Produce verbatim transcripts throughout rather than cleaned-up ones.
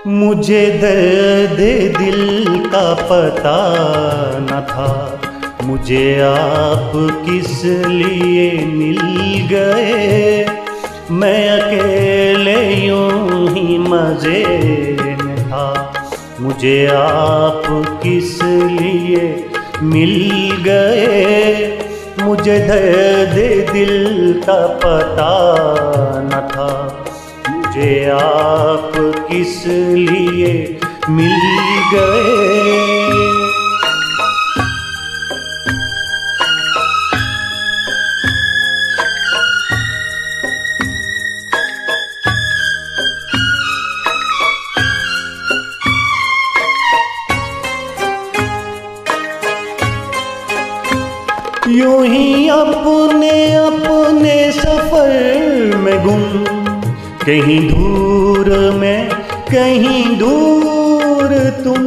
मुझे दर्द दिल का पता न था, मुझे आप किस लिए मिल गए। मैं अकेले यूं ही मजे में था, मुझे आप किस लिए मिल गए। मुझे दर्द दिल का पता न था, मुझे आप किस लिए मिल गए। यूं ही अपने अपने सफर में गुम, कहीं दूर में कहीं दूर तुम।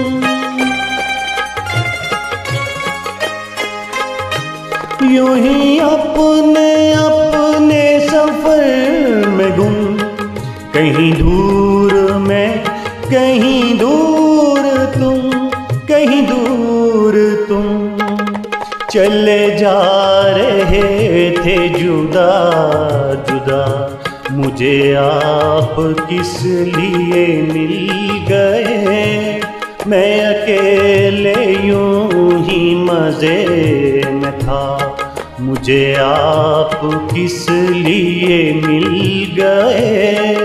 यूं ही अपने अपने सफर में गुम, कहीं दूर में कहीं दूर तुम, कहीं दूर तुम। चले जा रहे थे जुदा जुदा, मुझे आप किस लिए मिल गए। मैं अकेले यूं ही मजे में था, मुझे आप किस लिए मिल गए।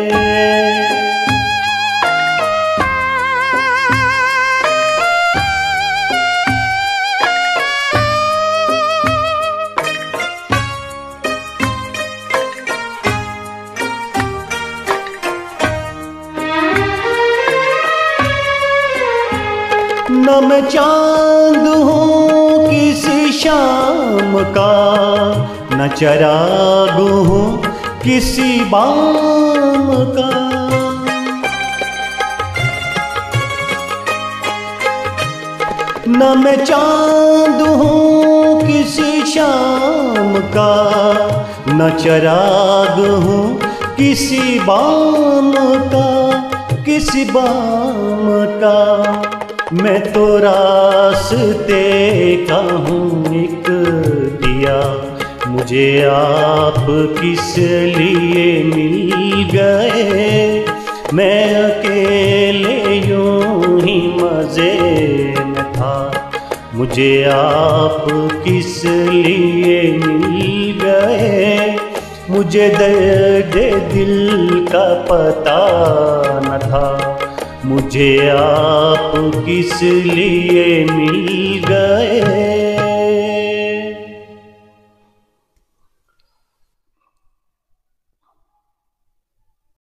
न मैं चांद हूँ किसी शाम का, न चराग हूँ किसी बाम का। न मैं चांद हूँ किसी शाम का, न चराग हूँ किसी बाम का, किसी बाम का। मैं तो रास्ते का हूँ एक दिया, मुझे आप किस लिए मिल गए। मैं अकेले यूं ही मजे में था, मुझे आप किस लिए मिल गए। मुझे दर्द दिल का पता न था, मुझे आप किस लिए मिल गए।